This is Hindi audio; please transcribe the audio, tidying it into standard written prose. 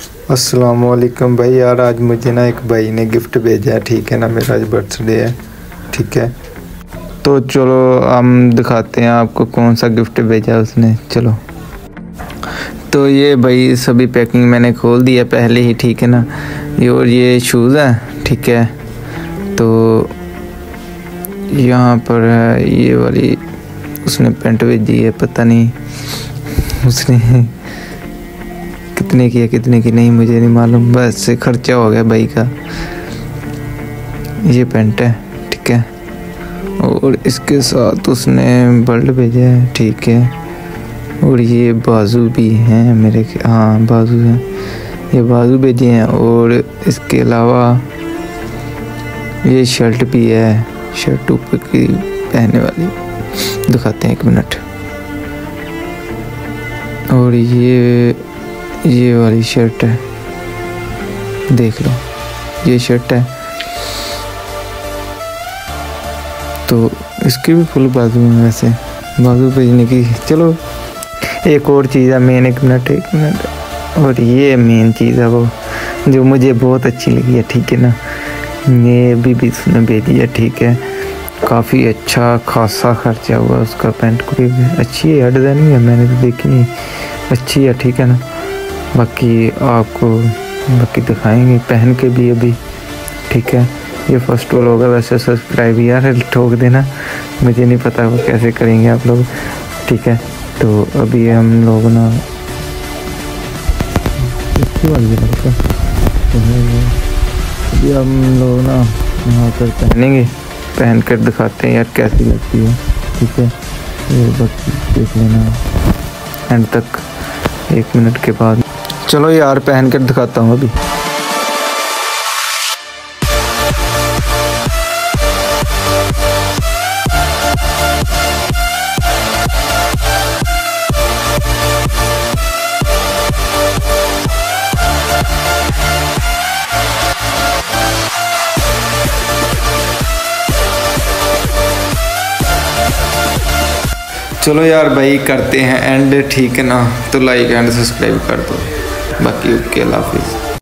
अस्सलाम वालेकुम भाई। यार आज मुझे ना एक भाई ने गिफ्ट भेजा है, ठीक है ना। मेरा आज बर्थडे है, ठीक है। तो चलो हम दिखाते हैं आपको कौन सा गिफ्ट भेजा उसने। चलो तो ये भाई सभी पैकिंग मैंने खोल दिया पहले ही, ठीक है ना। और ये शूज़ है, ठीक है। तो यहाँ पर है ये वाली, उसने पैंट भेजी है, पता नहीं उसने कितने की है कितने की नहीं मुझे नहीं मालूम, बस खर्चा हो गया भाई का। ये पैंट है, ठीक है। और इसके साथ उसने बेल्ट भेजा है, ठीक है। और ये बाजू भी हैं मेरे, हाँ बाजू हैं, ये बाजू भेजे हैं। और इसके अलावा ये शर्ट भी है, शर्ट ऊपर की पहनने वाली, दिखाते हैं एक मिनट। और ये वाली शर्ट है, देख लो ये शर्ट है। तो इसकी भी फुल बाजू है, वैसे बाजू भेजने की। चलो एक और चीज़ है मेन, एक मिनट। और ये मेन चीज़ है वो जो मुझे बहुत अच्छी लगी है, ठीक है ना। ये भी उसने भेजी है, ठीक है। काफ़ी अच्छा खासा खर्चा हुआ उसका। पैंट को भी अच्छी है, डिज़ाइनिंग है, मैंने तो देखी नहीं, अच्छी है, ठीक है ना। बाकी आपको बाकी दिखाएंगे पहन के भी अभी, ठीक है। ये फर्स्ट वाला होगा। वैसे सब्सक्राइब यार ठोक देना, मुझे नहीं पता वो कैसे करेंगे आप लोग, ठीक है। तो अभी हम लोग ना अभी हम लोग ना वहाँ पर पहनेंगे, पहन कर दिखाते हैं यार कैसी लगती है, ठीक है। ये बस देख लेना एंड तक, 1 मिनट के बाद। चलो यार पहन कर दिखाता हूँ अभी। चलो यार भाई करते हैं एंड, ठीक है ना। तो लाइक एंड सब्सक्राइब कर दो, बाकी ओके, अल्लाह हाफिज़।